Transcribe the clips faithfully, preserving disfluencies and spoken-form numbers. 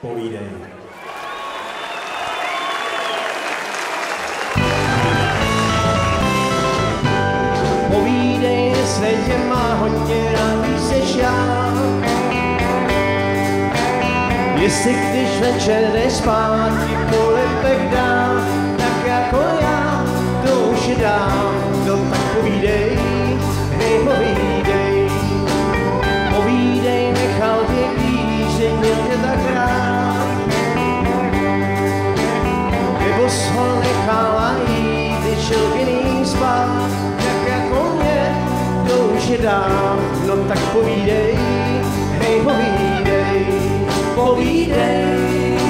Povídej. Povídej, jestli tě má hodně rád víc než já. Jestli když večer jdeš spát, ti polipek dám, tak jako já, to už je dám. No tak povídej, hej povídej. Povídej, nechal tě kýž, že měl tě tak rád. Nebo ho nechala jít, když šel jiný spát, tak jako mě, to už je dám. No tak povídej, hej povídej, povídej.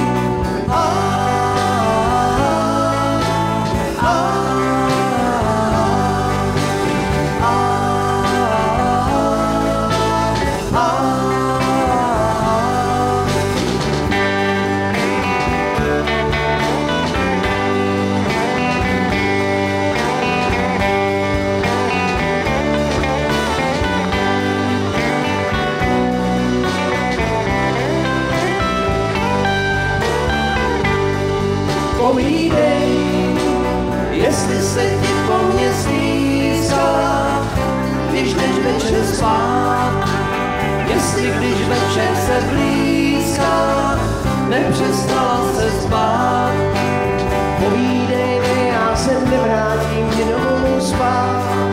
Povídej, jestli se ti po mně stýská, když jdeš večer spát. Jestli když večer se blízká, nepřestala se spát. Povídej mi, já se nevrátím tě domů spát.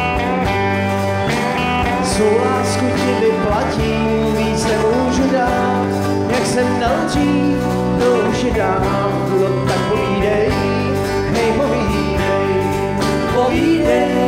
Svou lásku ti vyplatím, víc nemůžu dát, jak jsem dal dřív, to už je dám. No tak povídej, hej povídej, povídej.